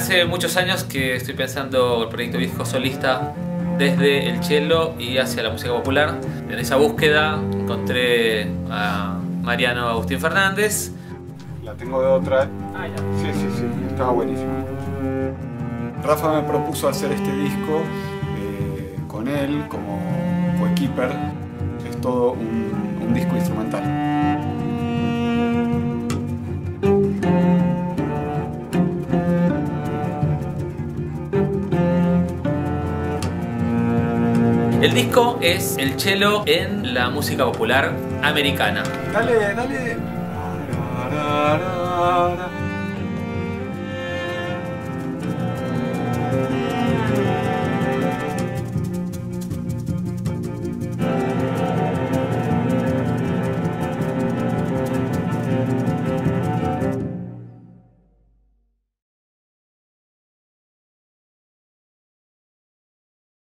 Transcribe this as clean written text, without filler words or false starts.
Hace muchos años que estoy pensando el proyecto disco solista desde el cello y hacia la música popular. En esa búsqueda encontré a Mariano Agustín Fernández. La tengo de otra. Ah, ya. Sí, estaba buenísimo. Rafa me propuso hacer este disco con él como coequiper. Es todo un disco instrumental. El disco es el cello en la música popular americana. Dale.